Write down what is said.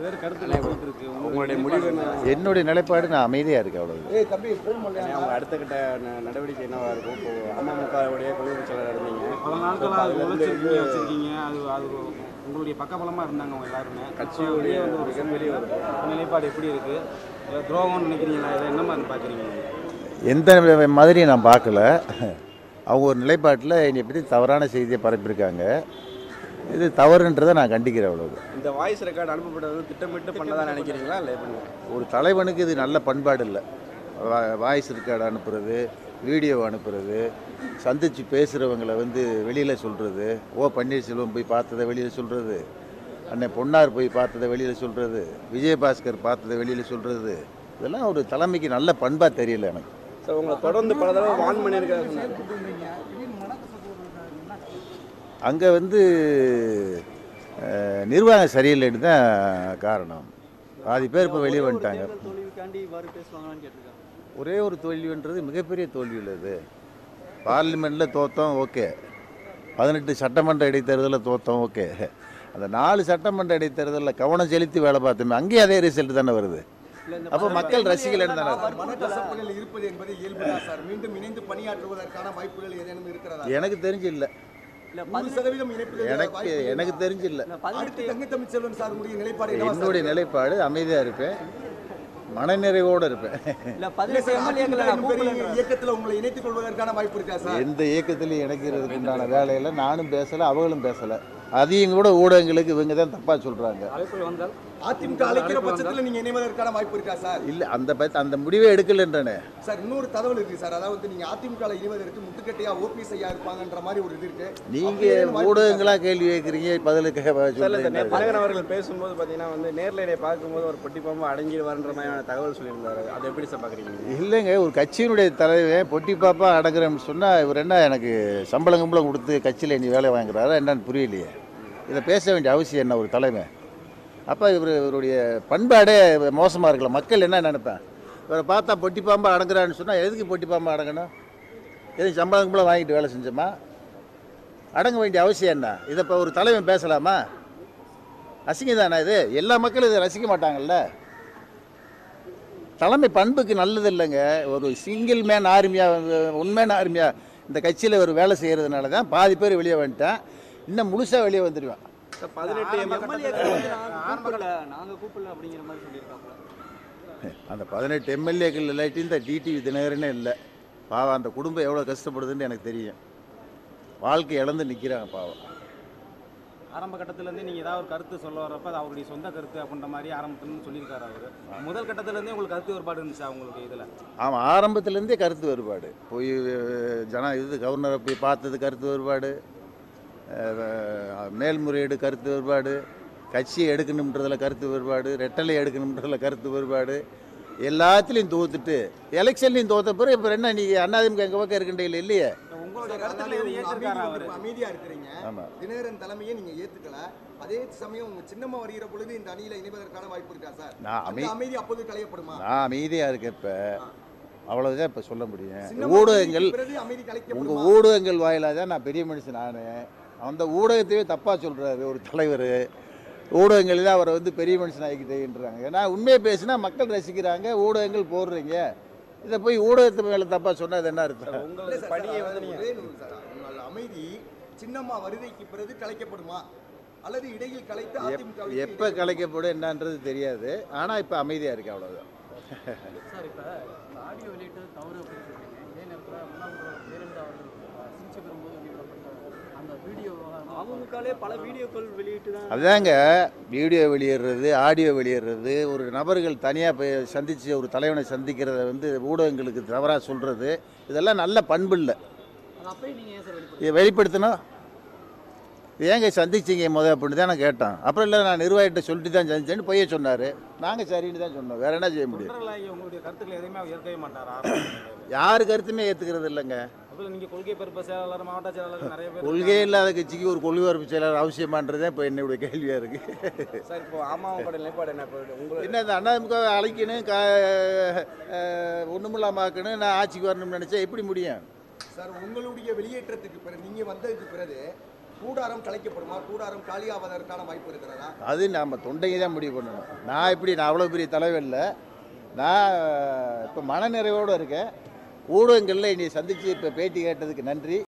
பல்வேறு கருத்துக்கள் இருக்கு. உங்களுடைய முடிவு என்ன? என்னுடைய நிலைப்பாடு நான் அமைதியாக இருக்கேன், அவ்வளவு. அவங்க அடுத்த கட்ட நடவடிக்கை என்னவா இருக்கும்? இப்போ அமமுகவுடைய கொள்கை செயலாளர் இருந்தீங்க, பல நாட்களாக வச்சிருக்கீங்க. அது உங்களுடைய பக்கபலமாக இருந்தாங்க அவங்க எல்லாருமே. கட்சியுடைய ஒரு வெளியே நிலைப்பாடு எப்படி இருக்கு? துரோகம்னு நினைக்கிறீங்களா? இதை என்ன மாதிரி பார்க்குறீங்க? எந்த மாதிரி நான் பார்க்கல. அவங்க ஒரு நிலைப்பாட்டில் என்னை பற்றி தவறான செய்தியை பரப்பியிருக்காங்க. இது தவறுன்றதை நான் கண்டிக்கிறேன், அவ்வளவு. இந்த வாய்ஸ் ரெக்கார்டு அனுப்பப்பட்டது திட்டமிட்டு பண்ணதான் நினைக்கிறீங்களா? இல்லை ஒரு தலைவனுக்கு இது நல்ல பண்பாடு இல்லை. வாய்ஸ் ரெக்கார்டு அனுப்புறது, வீடியோ அனுப்புறது, சந்தித்து பேசுகிறவங்களை வெளியில் சொல்கிறது, பன்னீர்செல்வம் போய் பார்த்ததை வெளியில் சொல்கிறது, அண்ணன் பொன்னார் போய் பார்த்ததை வெளியில் சொல்கிறது, விஜயபாஸ்கர் பார்த்ததை வெளியில் சொல்கிறது, இதெல்லாம் ஒரு தலைமைக்கு நல்ல பண்பாக தெரியல எனக்கு. சார், உங்களை தொடர்ந்து பல தடவை வான் பண்ணியிருக்காங்க. அங்கே நிர்வாகம் சரியில்லைன்னு தான் காரணம். பாதி பேர் இப்போ வெளியே வந்துட்டாங்க. ஒரே ஒரு தோல்வின்றது மிகப்பெரிய தோல்வி உள்ளது. பார்லிமெண்ட்டில் தோற்றோம், ஓகே. 18 சட்டமன்ற இடைத்தேர்தலில் தோற்றோம், ஓகே. அந்த 4 சட்டமன்ற இடைத்தேர்தலில் கவனம் செலுத்தி வேலை பார்த்தோமே, அங்கேயும் அதே ரிசல்ட் தானே வருது. அப்போ மக்கள் ரசிகலன்னு தானே இருப்பது என்பது இயல்பு தான் சார். மீண்டும் இணைந்து பணியாற்றுவதற்கான வாய்ப்புகள் ஏதேனும் இருக்கிறதா? எனக்கு தெரிஞ்சு இல்லை. எனக்கு தெரிஞ்சு இல்லை. என்னுடைய நிலைப்பாடு அமைதியாக இருப்பேன், மனநிறைவோடு இருப்பேன். இயக்கத்தில் உங்களை இணைத்துக் கொள்வதற்கான வாய்ப்பு இருக்கா சார்? எந்த இயக்கத்திலையும் இணைக்கிறதுக்கு உண்டான வேலையில் நானும் பேசலை, அவங்களும் பேசலை. அதையும் கூட ஊடகங்களுக்கு இவங்க தான் தப்பாக சொல்கிறாங்க. அதிமுக அழைக்கிற பட்சத்தில் நீங்க இணைவதற்கான வாய்ப்பு இருக்கா சார்? இல்லை, அந்த முடிவே எடுக்கலன்றனே சார். இன்னொரு தகவல் இருக்கு சார். அதாவது நீங்க அதிமுக இணைவதற்கு முட்டுக்கட்டையா ஓபிஎஸ் ஐயா இருப்பாங்கன்ற மாதிரி ஒரு இது இருக்கு. நீங்க ஊடகங்களா கேள்வி கேட்குறீங்க, பதிலுக்கு அவர்கள் பேசும்போது பார்த்தீங்கன்னா நேர்ல பார்க்கும்போது ஒரு பொட்டி பாம்பு அடங்கிடுவார்ன்ற மாதிரியான தகவல் சொல்லியிருந்தாரு. அதை எப்படி சார் பார்க்குறீங்க? இல்லைங்க, ஒரு கட்சியினுடைய தலைவன் பொட்டி பாப்பா அடங்குறேன்னு சொன்னால் இவர் என்ன எனக்கு சம்பளம் கொடுத்து கட்சியில் நீ வேலை வாங்குறாரா என்னன்னு புரியலையே. இதை பேச வேண்டிய அவசியம் என்ன ஒரு தலைவன்? அப்போ இவருடைய பண்பாடே மோசமாக இருக்கல. மக்கள் என்ன நினைப்பேன், இவரை பார்த்தா பொட்டி பாம்பா அடங்குறான்னு சொன்னால் எதுக்கு பொட்டி பாம்பா அடங்கணும்? எதுவும் சம்பளம் வாங்கிட்டு வேலை செஞ்சோமா? அடங்க வேண்டிய அவசியம் என்ன? இதை இப்போ ஒரு தலைவன் பேசலாமா? ரசிகம் தானே இது? எல்லா மக்களும் இதை ரசிக்க மாட்டாங்கல்ல. தலைமை பண்புக்கு நல்லது இல்லைங்க. ஒரு சிங்கிள் மேன் ஆர்மியாக, உண்மையான ஆர்மியாக இந்த கட்சியில் ஒரு வேலை செய்கிறதுனால தான் பாதி பேர் வெளியே வந்துட்டேன். இன்னும் முழுசாக வெளியே வந்துடுவேன். 18 அந்த 18 எம்எல்ஏக்கள் இல்லாட்டி இந்த டிடிவி தினகரனே இல்லை. பாவம், அந்த குடும்பம் எவ்வளோ கஷ்டப்படுதுன்னு எனக்கு தெரியும். வாழ்க்கை இழந்து நிற்கிறாங்க பாவம். ஆரம்ப கட்டத்திலேருந்தே நீங்கள் ஏதாவது ஒரு கருத்து சொல்ல வரப்போ அது அவருடைய சொந்த கருத்து அப்படின்ற மாதிரி ஆரம்பத்துலேருந்து சொல்லியிருக்காரு அவர். முதல் கட்டத்திலேருந்தே உங்களுக்கு கருத்து வேறுபாடு இருந்துச்சு அவங்களுக்கு இதில்? ஆமாம், ஆரம்பத்துலேருந்தே கருத்து வேறுபாடு. போய் கவர்னரை போய் பார்த்தது கருத்து வேறுபாடு, மேல்முறையீடு கருத்து வேறுபாடு, கட்சியை எடுக்கணுன்றதில் கருத்து வேறுபாடு, ரெட்டலை எடுக்கணுன்றதில் கருத்து வேறுபாடு, எல்லாத்துலேயும் தோத்துட்டு எலெக்ஷன்லையும் தோற்ற பிறகு இப்போ என்ன நீங்கள் அண்ணாதிமுக எங்கள் பக்கம் இருக்கின்றீங்களே இல்லையே? அமைதியா இருக்கிறீங்க. தினகரன் தலைமையை நீங்க ஏத்துக்கல. அதே சமயம் உங்க சின்னம்மா வருகிற பொழுது இந்த அணியில இணைவதற்கான வாய்ப்பு இருக்கா சார்? அமைதி அப்போது களையப்படுமா? நான் அமைதியா இருக்கேன். இப்ப அவ்வளவுதான் இப்ப சொல்ல முடியும். ஊடகங்கள், உங்க ஊடகங்கள் வாயிலாக தான் நான் பெரிய மனுஷன். நான் அந்த ஊடகத்தையே தப்பா சொல்றாரு ஒரு தலைவர். ஊடகங்கள் தான் அவரை பெரிய மனுஷன் ஆகிக்கிட்டேன்றாங்க. ஏன்னா உண்மையை பேசினா மக்கள் ரசிக்கிறாங்க, ஊடகங்கள் போடுறீங்க. இதை போய் ஊடகத்து மேலே தப்பாக சொன்னால் என்ன அர்த்தம்? அமைதி சின்னம்மா வருகைக்கு பிறகு கலைக்கப்படுமா அல்லது இடையில் கலைத்து எப்போ கலைக்கப்படும் என்னன்றது தெரியாது. ஆனால் இப்போ அமைதியாக இருக்கு, அவ்வளோதான். சார், இப்போ ஆடியோ வெளியிட்டு தவறு அப்படின்னு சொல்றீங்க. இதே நேரத்தில் முன்னாள் ஜெயலலிதா அவர்கள் சிகிச்சை பெறும்போது வெளியிடப்பட்ட அந்த வீடியோ அவங்களுக்காலே பல வீடியோக்கள் வெளியிட்டு தான் அதாங்க. வீடியோ வெளியிடுறது, ஆடியோ வெளியிடுறது, ஒரு நபர்கள் தனியாக போய் சந்தித்து ஒரு தலைவனை சந்திக்கிறத ஊடகங்களுக்கு தவறாக சொல்கிறது, இதெல்லாம் நல்ல பண்பு இல்லை. இதை வெளிப்படுத்தணும். ஏங்க சந்திச்சிங்க அப்படின்னு தான் நான் கேட்டேன். அப்புறம் இல்லை, நான் நிர்வாகிட்ட சொல்லிட்டு தான் சந்திச்சேன்னு பொய்ய சொன்னார். நாங்கள் சரின்னு தான் சொன்னோம். வேற என்ன செய்ய முடியும்? யார் கருத்துமே ஏற்றுக்கிறது இல்லைங்க. கொள்கை இல்லாத கட்சிக்கு ஒரு கொள்கை பரப்பு செயலாளர் அவசியமானது இப்போ என்னுடைய கேள்வியாக இருக்குது. என்ன இந்த அண்ணாதிமுக அழைக்கணும், ஒன்றுமில்லாமாக்கணும், நான் ஆட்சிக்கு வரணும்னு நினச்சா எப்படி முடியும் சார்? உங்களுடைய வெளியேற்றத்துக்கு பிறகு, நீங்கள் வந்ததுக்கு பிறகு கூடாரம் கலைக்கப்படுமா, கூடாரம் காலியாவதற்கான வாய்ப்பு இருக்கிறதா? அது நம்ம தொண்டைக்கு தான் முடிவு பண்ணணும். நான் அவ்வளோ பெரிய தலைவர் இல்லை. நான் இப்போ மனநிறைவோடு இருக்கேன். ஊடகங்களில் என்னை சந்தித்து இப்போ பேட்டி கேட்டதுக்கு நன்றி.